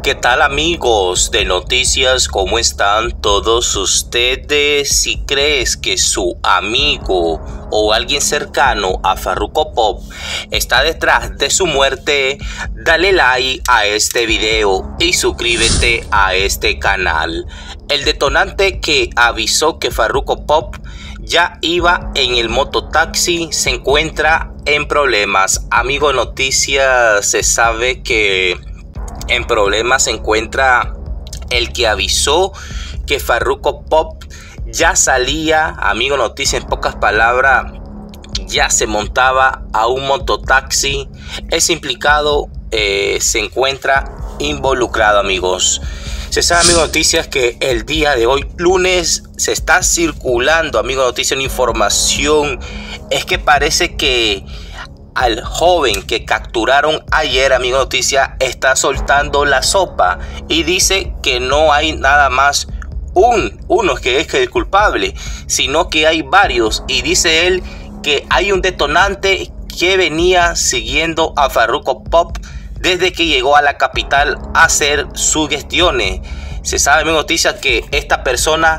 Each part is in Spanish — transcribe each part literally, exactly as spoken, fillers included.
¿Qué tal, amigos de noticias? ¿Cómo están todos ustedes? Si crees que su amigo o alguien cercano a Farruko Pop está detrás de su muerte, dale like a este video y suscríbete a este canal. El detonante que avisó que Farruko Pop ya iba en el mototaxi se encuentra en problemas. Amigo noticias, se sabe que en problemas se encuentra el que avisó que Farruko Pop ya salía, amigo noticia, en pocas palabras, ya se montaba a un mototaxi. Ese implicado eh, se encuentra involucrado, amigos. Se sabe, amigo noticias, que el día de hoy, lunes, se está circulando, amigo noticias, una información. Es que parece que al joven que capturaron ayer, amigo noticia, está soltando la sopa y dice que no hay nada más un uno que es el culpable, sino que hay varios, y dice él que hay un detonante que venía siguiendo a Farruko Pop desde que llegó a la capital a hacer sus gestiones. Se sabe, amigo noticia, que esta persona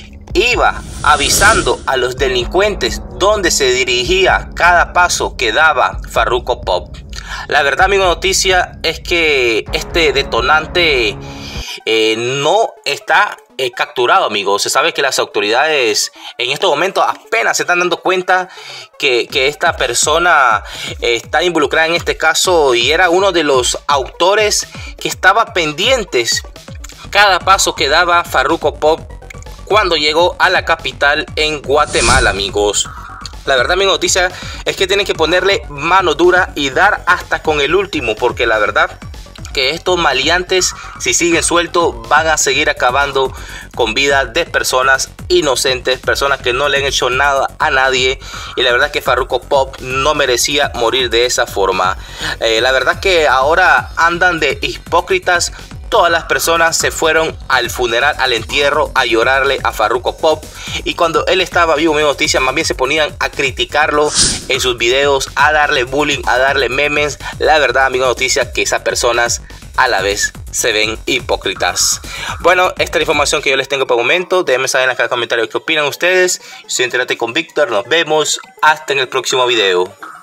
iba avisando a los delincuentes dónde se dirigía cada paso que daba Farruko Pop. La verdad, amigo noticia, es que este detonante eh, no está eh, capturado, amigos. Se sabe que las autoridades en estos momentos apenas se están dando cuenta que, que esta persona eh, está involucrada en este caso y era uno de los autores que estaba pendientes cada paso que daba Farruko Pop cuando llegó a la capital en Guatemala, amigos. La verdad, mi noticia es que tienen que ponerle mano dura y dar hasta con el último, porque la verdad que estos maleantes, si siguen sueltos, van a seguir acabando con vidas de personas inocentes, personas que no le han hecho nada a nadie, y la verdad que Farruko Pop no merecía morir de esa forma. Eh, la verdad que ahora andan de hipócritas. Todas las personas se fueron al funeral, al entierro, a llorarle a Farruko Pop. Y cuando él estaba vivo, mi noticia, más bien se ponían a criticarlo en sus videos, a darle bullying, a darle memes. La verdad, amigo noticia, que esas personas a la vez se ven hipócritas. Bueno, esta es la información que yo les tengo por el momento. Déjenme saber en la caja de comentarios qué opinan ustedes. Soy Entérate con Víctor. Nos vemos hasta en el próximo video.